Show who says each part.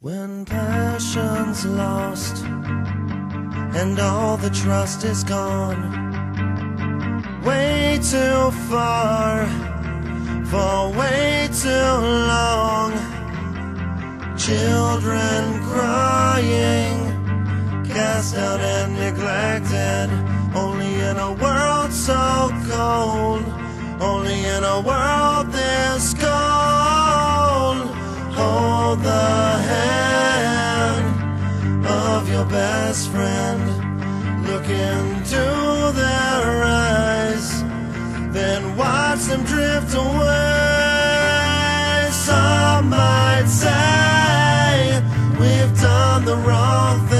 Speaker 1: When passion's lost and all the trust is gone, way too far for way too long, children crying, cast out and neglected, only in a world so cold, only in a world this cold. Hold the hand of your best friend, look into their eyes, then watch them drift away. Some might say we've done the wrong thing,